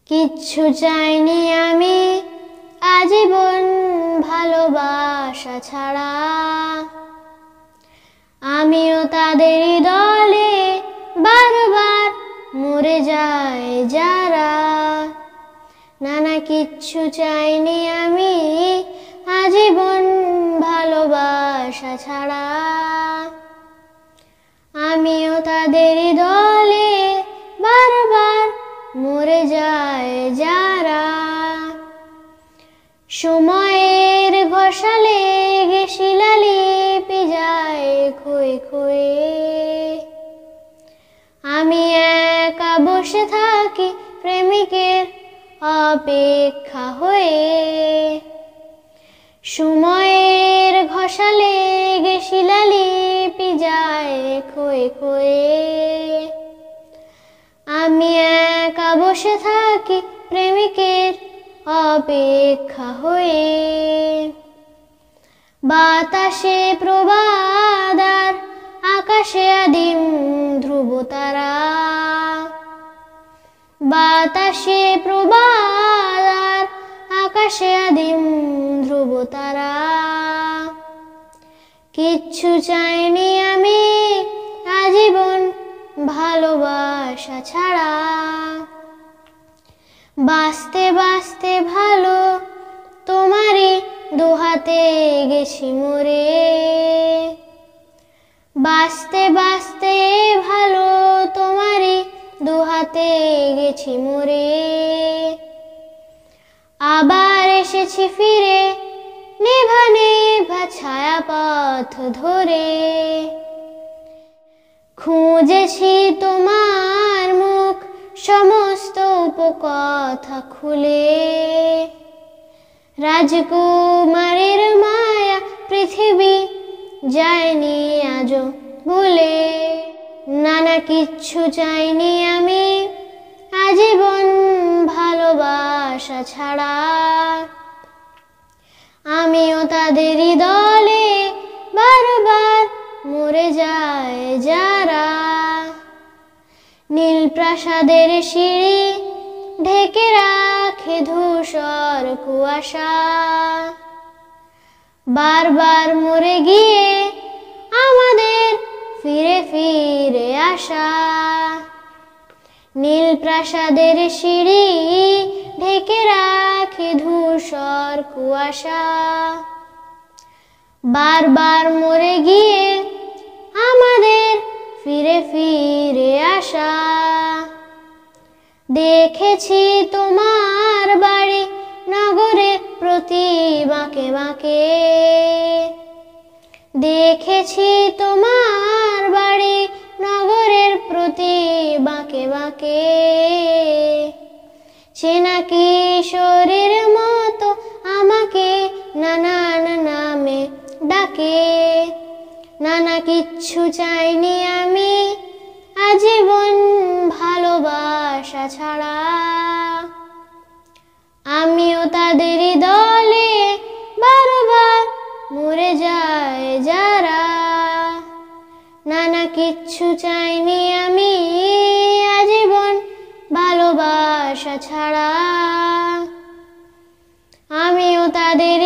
কিচ্ছু চাইনি আমি আজীবন ভালোবাসা ছাড়া। আমিও তাদেরই দলে বারবার মরে যায় যারা। না কিচ্ছু চাইনি আমি আজীবন ভালোবাসা ছাড়া। আমিও তাদেরই দলে বারবার মরে যায় যারা। সময়ের ঘষালে শিলালিপি যায় ক্ষয়ে ক্ষয়ে। আমি একা বসে থাকি প্রেমিকের অপেক্ষা হয়ে। সময়ের ঘষালে শিলালিপি যায় ক্ষয়ে ক্ষয়ে। আমি একা বসে থাকি প্রেমিকের অপেক্ষা হয়ে। বাতাসে প্রবাদ আর আকাশে আদিম ধ্রুবতারা। বাতাসে প্রবাদ আর আকাশে আদিম ধ্রুবতারা। কিচ্ছু চাইনি আমি আজীবন ভালোবাসা ছাড়া। বাঁচতে বাঁচতে ভালো তোমারই দুহাতে গেছি মরে। বাঁচতে বাঁচতে ভালো তোমারই দুহাতে গেছি মরে। আবার এসেছি ফিরে নেভা নেভা ছায়া পথ ধরে। খুঁজেছি তোমার মুখ সমস্ত উপকথা খুলে। রাজকুমারীর মায়া পৃথিবী যায়নি আজও ভুলে। না কিচ্ছু চাইনি আমি আজীবন ভালোবাসা ছাড়া। আমিও তাদেরই দলে বারবার মরে যায় যারা। নীল প্রাসাদের সিঁড়ি ঢেকে রাখে ধূসর কুয়াশা। বারবার মরে গিয়ে আমাদের ফিরে ফিরে আসা। নীল প্রাসাদের সিঁড়ি ঢেকে রাখে ধূসর কুয়াশা। বারবার মরে গিয়ে আমাদের ফিরে ফিরে আসা। দেখেছি তোমার বাড়ি নগরের প্রতি বাঁকে বাঁকে। দেখেছি তোমার বাড়ি নগরের প্রতি বাঁকে বাঁকে। চেনা কিশোরীর মতো আমাকে নানান নামে ডাকে। না কিচ্ছু চাইনি আমি আজীবন ভালোবাসা ছাড়া। আমিও তাদেরই দলে বারবার মরে যায় যারা। না কিচ্ছু চাইনি আমি আজীবন ভালোবাসা ছাড়া। আমিও তাদের